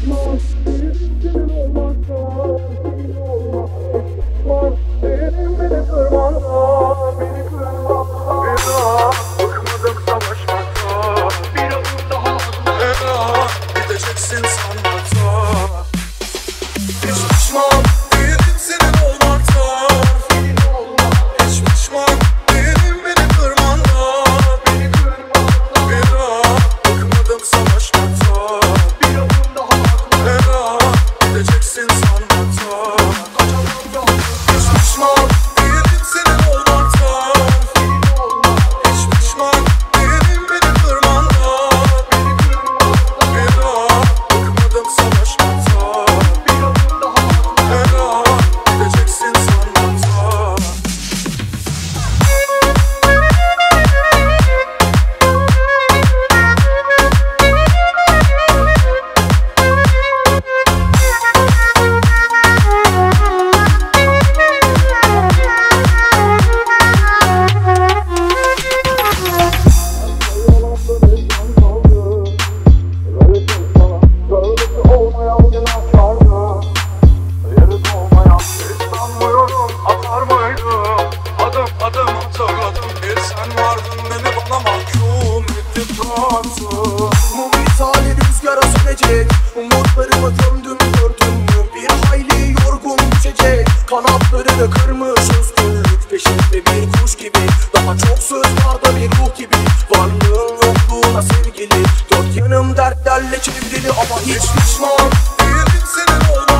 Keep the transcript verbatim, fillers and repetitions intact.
pişman değilim senin olmaktan. Senin olmak hiç pişman değilim beni kırmaktan. Beni kırmaktan. Bir daha bıkmadım savaşmaktan. Bir adım daha atmaktan. Gideceksin sanmaktan. Hiç pişman değilim senin olmaktan. Senin olmak hiç pişman değilim beni kırmaktan. Beni kırmaktan. Bir daha bıkmadım savaşmaktan. Bir adım daha atmaktan. Gideceksin sanmaktan. Hiç pişman değilim senin olmaktan. Senin olmak hiç pişman değilim beni kırmaktan. Beni kırmaktan. Bir daha bıkmadım savaşmaktan. Bir adım daha atmaktan. Gideceksin sanmaktan. Bu misali rüzgara sönecek. Umutlarımı gömdüm gördüm mü? Bir hayli yorgun düşecek. Kanatlarını kırmış özgürlük peşinde bir kuş gibi. Daha çok söz var da bir ruh gibi. Varlığın yokluğuna sevgili. Dört yanım dertlerle çevrili ama hiç pişman değilim senin olmaktan.